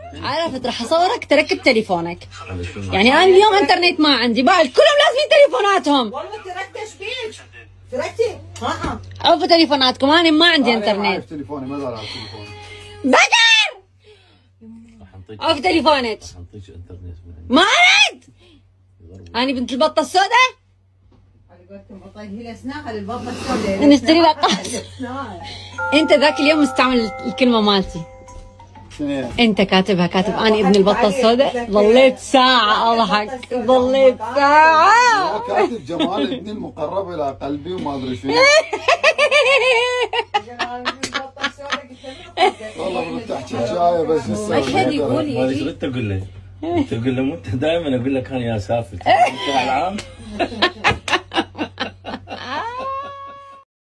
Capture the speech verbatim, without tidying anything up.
عرفت راح اصورك تركب تليفونك. يعني انا اليوم انترنت ما عندي، بعد كلهم لازمين تليفوناتهم. والله تركتش بيك تركتي؟ ها عوفوا تليفوناتكم، انا ما عندي انترنت. انا تليفوني ما دار على تليفوني. بكر عوف تليفونك. حنطيك انترنت ما اريد. انا بنت البطه السوداء. نشتري لك قاص. انت ذاك اليوم مستعمل الكلمه مالتي. انت كاتبها كاتب اني ابن البطه السوداء. ظليت ساعه اضحك، ظليت ساعه. كاتب جمال ابني المقرب الى قلبي وما ادري شنو. والله بتحكي حكايه بس مشهد يقول ما يجي. تقول له تقول له انت دائما اقول لك انا يا سافل انت العام